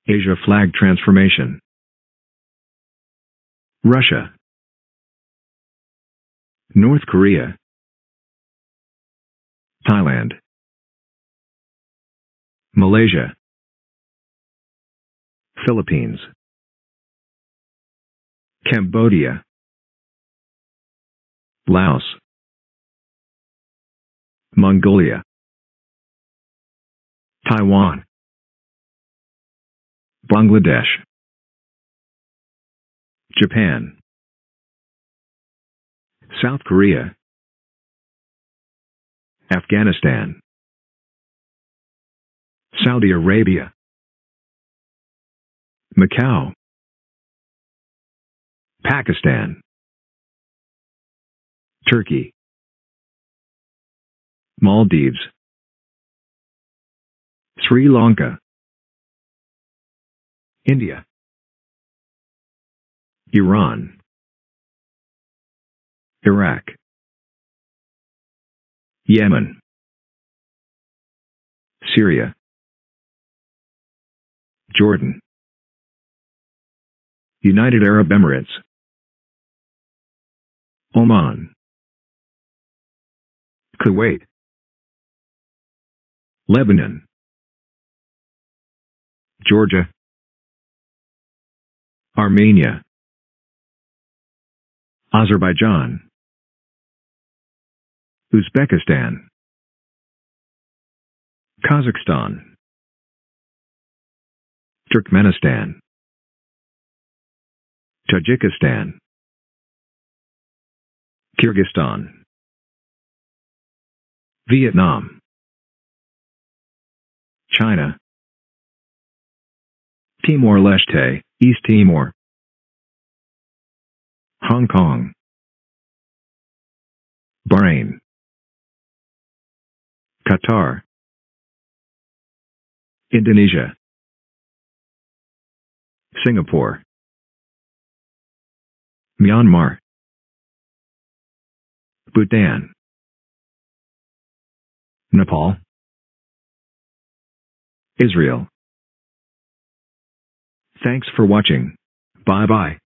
Asia flag transformation. Russia, North Korea, Thailand, Malaysia, Philippines, Cambodia, Laos, Mongolia, Taiwan, Bangladesh, Japan, South Korea, Afghanistan, Saudi Arabia, Macau, Pakistan, Turkey, Maldives, Sri Lanka, India, Iran, Iraq, Yemen, Syria, Jordan, United Arab Emirates, Oman, Kuwait, Lebanon, Georgia, Armenia, Azerbaijan, Uzbekistan, Kazakhstan, Turkmenistan, Tajikistan, Kyrgyzstan, Vietnam, China, Timor-Leste, East Timor, Hong Kong, Bahrain, Qatar, Indonesia, Singapore, Myanmar, Bhutan, Nepal, Israel. Thanks for watching. Bye bye.